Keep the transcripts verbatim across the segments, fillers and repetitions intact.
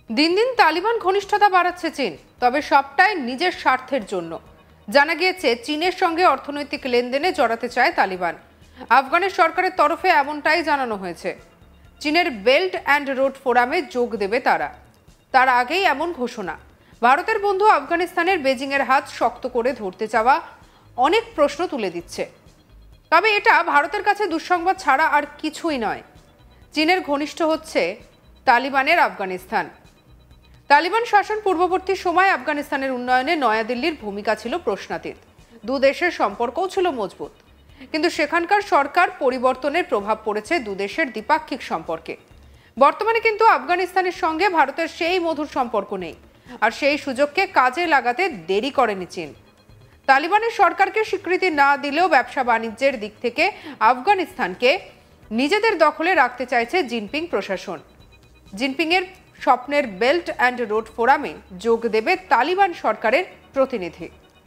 দিন দিন তালিবান ঘনিষ্ঠতা বাড়াচ্ছে চীন, তবে সবটাই নিজের স্বার্থের জন্য। জানা গিয়েছে চীনের সঙ্গে অর্থনৈতিক লেনদেনে জড়াতে চায় তালিবান। আফগানের সরকারের তরফে এমনটাই জানানো হয়েছে। চীনের বেল্ট অ্যান্ড রোড ফোরামে যোগ দেবে তারা। তার আগেই এমন ঘোষণা। ভারতের বন্ধু আফগানিস্তানের বেজিংয়ের হাত শক্ত করে ধরতে চাওয়া অনেক প্রশ্ন তুলে দিচ্ছে। তবে এটা ভারতের কাছে দুঃসংবাদ ছাড়া আর কিছুই নয়। চীনের ঘনিষ্ঠ হচ্ছে তালিবানের আফগানিস্তান। তালিবান শাসন পূর্ববর্তী সময় আফগানিস্তানের উন্নয়নে নয়াদিল্লির ভূমিকা ছিল প্রশ্নাতীত। দু দেশের সম্পর্কও ছিল মজবুত, কিন্তু সেখানকার সরকার পরিবর্তনের প্রভাব পড়েছে দু দেশের দ্বিপাক্ষিক সম্পর্কে। বর্তমানে কিন্তু আফগানিস্তানের সঙ্গে ভারতের সেই মধুর সম্পর্ক নেই, আর সেই সুযোগকে কাজে লাগাতে দেরি করেনি চীন। তালিবানের সরকারকে স্বীকৃতি না দিলেও ব্যবসা বাণিজ্যের দিক থেকে আফগানিস্তানকে নিজেদের দখলে রাখতে চাইছে জিনপিং প্রশাসন। জিনপিংয়ের স্বপ্নের বেল্ট অ্যান্ড রোড ফোরামে যোগ দেবে তালিবান সরকারের প্রতিনিধি।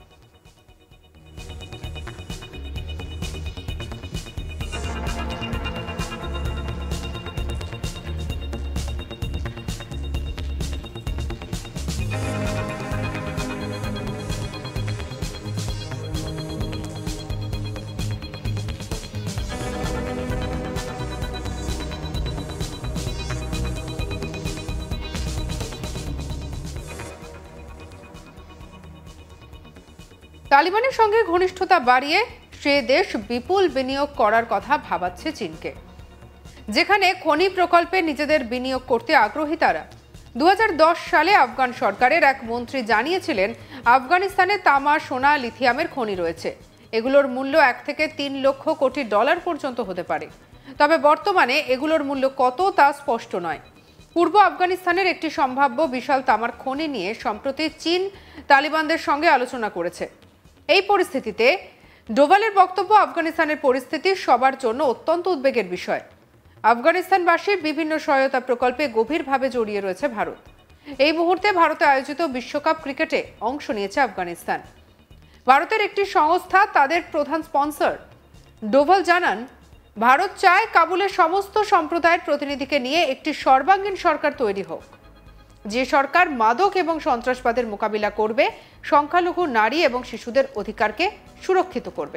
তালিবানের সঙ্গে ঘনিষ্ঠতা বাড়িয়ে সে দেশ বিপুল বিনিয়োগ করার কথা ভাবাচ্ছে চীনকে, যেখানে খনি প্রকল্পে নিজেদের বিনিয়োগ করতে আগ্রহী তারা। দু হাজার দশ সালে আফগান সরকারের এক মন্ত্রী জানিয়েছিলেন, আফগানিস্তানে তামা, সোনা, লিথিয়ামের খনি রয়েছে। এগুলোর মূল্য এক থেকে তিন লক্ষ কোটি ডলার পর্যন্ত হতে পারে। তবে বর্তমানে এগুলোর মূল্য কত তা স্পষ্ট নয়। পূর্ব আফগানিস্তানের একটি সম্ভাব্য বিশাল তামার খনি নিয়ে সম্প্রতি চীন তালিবানদের সঙ্গে আলোচনা করেছে। এই পরিস্থিতিতে ডোভালের বক্তব্য, আফগানিস্তানের পরিস্থিতি সবার জন্য অত্যন্ত উদ্বেগের বিষয়। আফগানিস্তানবাসীর বিভিন্ন সহায়তা প্রকল্পে গভীরভাবে জড়িয়ে রয়েছে ভারত। এই মুহূর্তে ভারতে আয়োজিত বিশ্বকাপ ক্রিকেটে অংশ নিয়েছে আফগানিস্তান। ভারতের একটি সংস্থা তাদের প্রধান স্পন্সর। ডোভাল জানান, ভারত চায় কাবুলের সমস্ত সম্প্রদায়ের প্রতিনিধিকে নিয়ে একটি সর্বাঙ্গীন সরকার তৈরি হোক, যে সরকার মাদক এবং সন্ত্রাসবাদের মোকাবিলা করবে, সংখ্যালঘু নারী এবং শিশুদের অধিকারকে সুরক্ষিত করবে।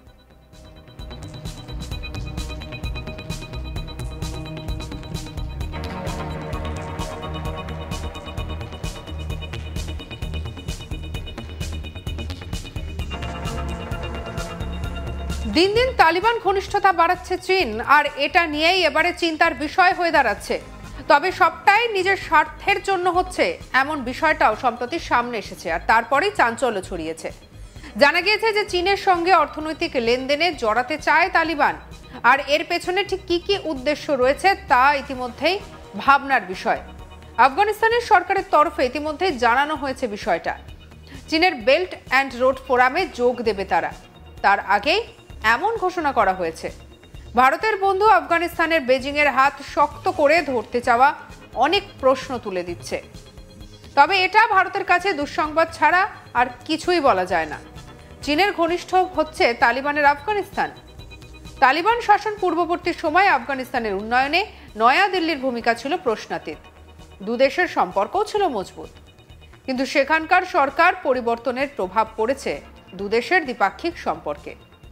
দিন দিন তালিবান ঘনিষ্ঠতা বাড়াচ্ছে চীন, আর এটা নিয়েই এবারে চিন্তার বিষয় হয়ে দাঁড়াচ্ছে। তবে সবটাই নিজের স্বার্থের জন্য হচ্ছে, এমন বিষয়টাও সম্প্রতি সামনে এসেছে, আর তারপরেই চাঞ্চল্য ছড়িয়েছে। জানা গিয়েছে যে চীনের সঙ্গে অর্থনৈতিক লেনদেনে জড়াতে চায় তালিবান, আর এর পেছনে ঠিক কি কি উদ্দেশ্য রয়েছে তা ইতিমধ্যেই ভাবনার বিষয়। আফগানিস্তানের সরকারের তরফে ইতিমধ্যেই জানানো হয়েছে বিষয়টা। চীনের বেল্ট অ্যান্ড রোড ফোরামে যোগ দেবে তারা। তার আগেই এমন ঘোষণা করা হয়েছে। ভারতের বন্ধু আফগানিস্তানের বেজিংয়ের হাত শক্ত করে ধরতে চাওয়া অনেক প্রশ্ন তুলে দিচ্ছে। তবে এটা ভারতের কাছে দুঃসংবাদ ছাড়া আর কিছুই বলা যায় না। চীনের ঘনিষ্ঠ হচ্ছে তালিবানের আফগানিস্তান। তালিবান শাসন পূর্ববর্তী সময় আফগানিস্তানের উন্নয়নে নয়াদিল্লির ভূমিকা ছিল প্রশ্নাতীত। দু দেশের সম্পর্কও ছিল মজবুত, কিন্তু সেখানকার সরকার পরিবর্তনের প্রভাব পড়েছে দু দেশের দ্বিপাক্ষিক সম্পর্কে।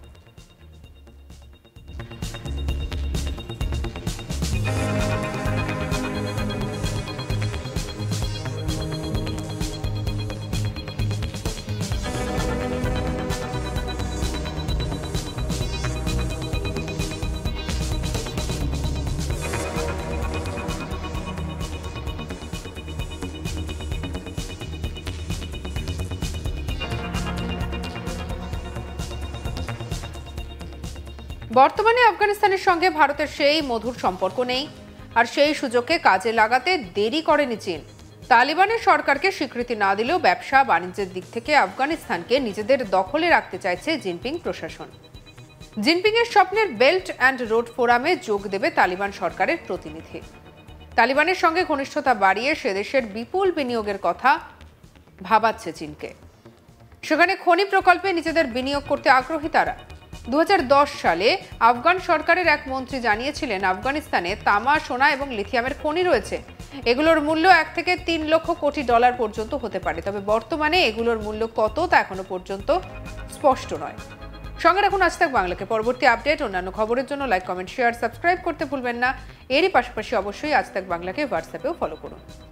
বর্তমানে আফগানিস্তানের সঙ্গে ভারতের সেই মধুর সম্পর্ক নেই, আর সেই সুযোগকে কাজে লাগাতে দেরি করেনি চীন। তালিবানের সরকারকে স্বীকৃতি না দিলেও ব্যবসা বাণিজ্যের দিক থেকে আফগানিস্তানকে নিজেদের দখলে রাখতে চাইছে জিনপিং প্রশাসন। জিনপিংয়ের স্বপ্নের বেল্ট অ্যান্ড রোড ফোরামে যোগ দেবে তালিবান সরকারের প্রতিনিধি। তালিবানের সঙ্গে ঘনিষ্ঠতা বাড়িয়ে সে দেশের বিপুল বিনিয়োগের কথা ভাবাচ্ছে চীনকে। সেখানে খনি প্রকল্পে নিজেদের বিনিয়োগ করতে আগ্রহী তারা। দু হাজার দশ সালে আফগান সরকারের এক মন্ত্রী জানিয়েছিলেন, আফগানিস্তানে তামা, সোনা এবং লিথিয়ামের খনি রয়েছে। এগুলোর মূল্য এক থেকে তিন লক্ষ কোটি ডলার পর্যন্ত হতে পারে, তবে বর্তমানে এগুলোর মূল্য কত তা এখনো পর্যন্ত স্পষ্ট নয়। সঙ্গে রাখুন আজ তাক বাংলাকে। পরবর্তী আপডেট, অন্যান্য খবরের জন্য লাইক, কমেন্ট, শেয়ার, সাবস্ক্রাইব করতে ভুলবেন না। এরই পাশাপাশি অবশ্যই আজ তাক বাংলাকে হোয়াটসঅ্যাপেও ফলো করুন।